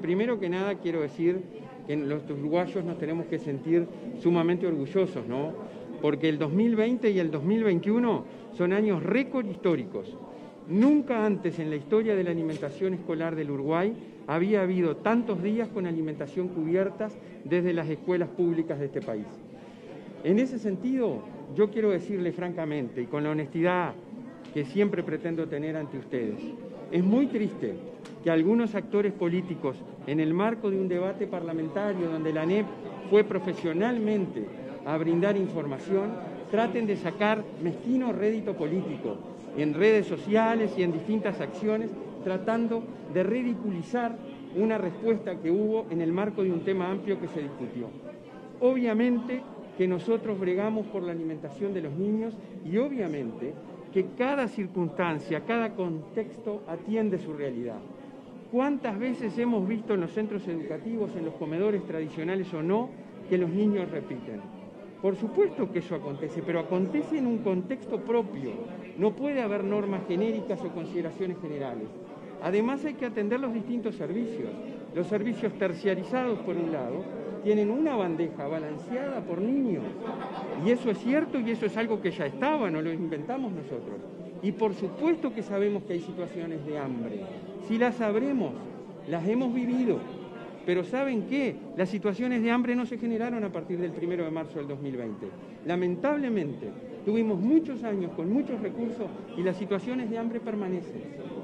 primero que nada quiero decir que los uruguayos nos tenemos que sentir sumamente orgullosos, ¿no? Porque el 2020 y el 2021 son años récord históricos. Nunca antes en la historia de la alimentación escolar del Uruguay había habido tantos días con alimentación cubiertas desde las escuelas públicas de este país. En ese sentido, yo quiero decirle francamente y con la honestidad que siempre pretendo tener ante ustedes, es muy triste que algunos actores políticos, en el marco de un debate parlamentario donde la ANEP fue profesionalmente a brindar información, traten de sacar mezquino rédito político en redes sociales y en distintas acciones, tratando de ridiculizar una respuesta que hubo en el marco de un tema amplio que se discutió. Obviamente que nosotros bregamos por la alimentación de los niños y obviamente que cada circunstancia, cada contexto atiende su realidad. ¿Cuántas veces hemos visto en los centros educativos, en los comedores tradicionales o no, que los niños repiten? Por supuesto que eso acontece, pero acontece en un contexto propio. No puede haber normas genéricas o consideraciones generales. Además hay que atender los distintos servicios. Los servicios terciarizados, por un lado, tienen una bandeja balanceada por niños. Y eso es cierto y eso es algo que ya estaba, no lo inventamos nosotros. Y por supuesto que sabemos que hay situaciones de hambre. Sí las sabremos, las hemos vivido. Pero ¿saben qué? Las situaciones de hambre no se generaron a partir del 1 de marzo del 2020. Lamentablemente, tuvimos muchos años con muchos recursos y las situaciones de hambre permanecen.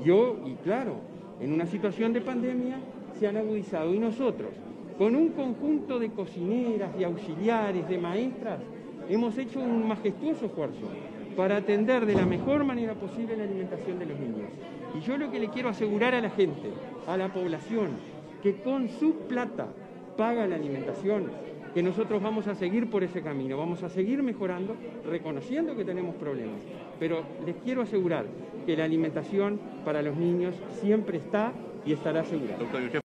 Y claro, en una situación de pandemia se han agudizado. Y nosotros, con un conjunto de cocineras, de auxiliares, de maestras, hemos hecho un majestuoso esfuerzo para atender de la mejor manera posible la alimentación de los niños. Y yo lo que le quiero asegurar a la gente, a la población, que con su plata paga la alimentación, que nosotros vamos a seguir por ese camino, vamos a seguir mejorando, reconociendo que tenemos problemas. Pero les quiero asegurar que la alimentación para los niños siempre está y estará asegurada.